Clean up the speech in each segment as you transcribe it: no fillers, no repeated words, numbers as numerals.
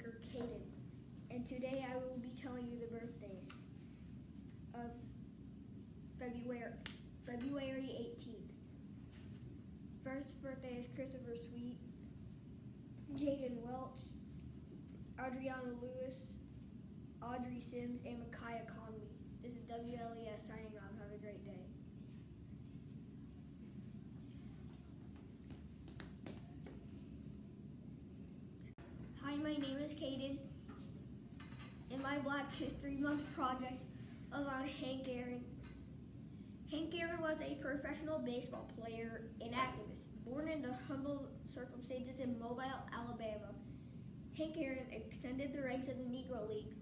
maker Caden, and today I will be telling you the birthdays of February 18th. First birthday is Christopher Sweet, Jaden Welch, Adriana Lewis, Audrey Sims, and Micaiah Conley. This is WLES signing off. Have a great day. Hi, my name is Caden, and my Black History Month project was on Hank Aaron. Hank Aaron was a professional baseball player and activist, born into humble circumstances in Mobile, Alabama. Hank Aaron extended the ranks of the Negro Leagues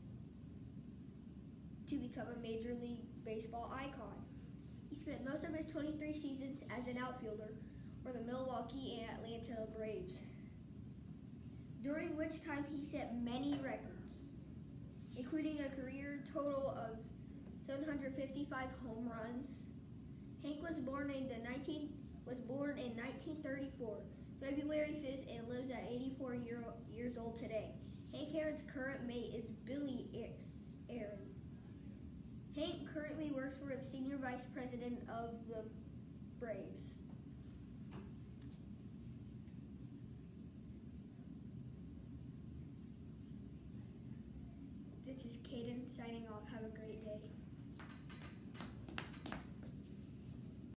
to become a Major League Baseball icon. He spent most of his 23 seasons as an outfielder for the Milwaukee and Atlanta Braves, during which time he set many records, including a career total of 755 home runs. Hank was born in 1934, February 5th, and lives at 84 years old today. Hank Aaron's current mate is Billy Aaron. Hank currently works for the Senior Vice President of the Braves. This is Caden signing off. Have a great day.